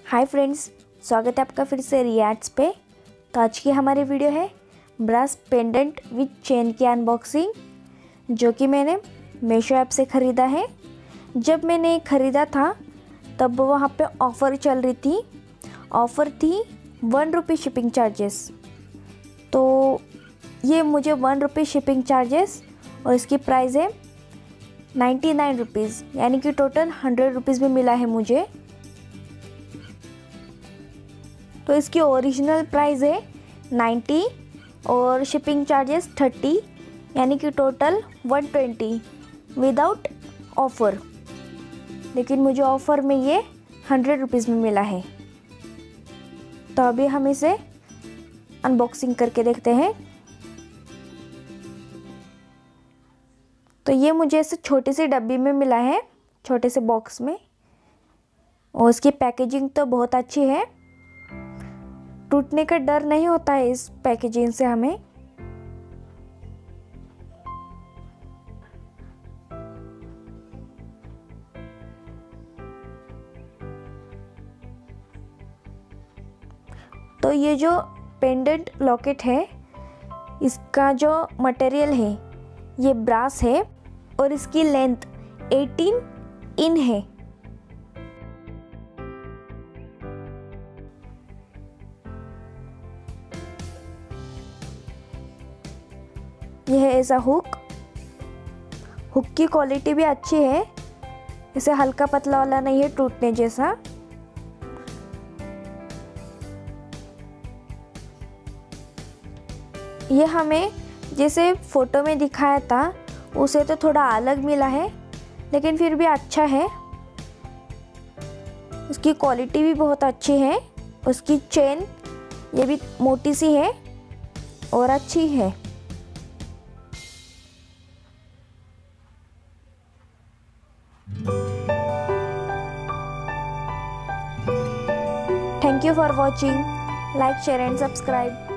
Hi friends, स्वागत है आपका फिर से रिएक्ट्स पे। तो आज की हमारी वीडियो है ब्रास पेंडेंट विद चेन की अनबॉक्सिंग, जो कि मैंने मेशो ऐप से ख़रीदा है। जब मैंने ख़रीदा था तब वहाँ पे ऑफ़र चल रही थी। ऑफ़र थी ₹1 शिपिंग चार्जेस। तो ये मुझे ₹1 शिपिंग चार्जेस और इसकी प्राइस है 99 रुपीज़, यानी कि टोटल 100 रुपीज़ में मिला है मुझे। तो इसकी ओरिजिनल प्राइस है 90 और शिपिंग चार्जेस 30, यानी कि टोटल 120 विदाउट ऑफ़र। लेकिन मुझे ऑफ़र में ये 100 रुपीज़ में मिला है। तो अभी हम इसे अनबॉक्सिंग करके देखते हैं। तो ये मुझे ऐसे छोटी सी डब्बी में मिला है, छोटे से बॉक्स में, और इसकी पैकेजिंग तो बहुत अच्छी है। टूटने का डर नहीं होता है इस पैकेजिंग से हमें। तो ये जो पेंडेंट लॉकेट है, इसका जो मटेरियल है ये ब्रास है और इसकी लेंथ 18 इन है। यह है ऐसा हुक की क्वालिटी भी अच्छी है, इसे हल्का पतला वाला नहीं है टूटने जैसा। ये हमें जैसे फ़ोटो में दिखाया था उसे तो थोड़ा अलग मिला है, लेकिन फिर भी अच्छा है। उसकी क्वालिटी भी बहुत अच्छी है। उसकी चेन ये भी मोटी सी है और अच्छी है। Thank you for watching. Like, share and subscribe.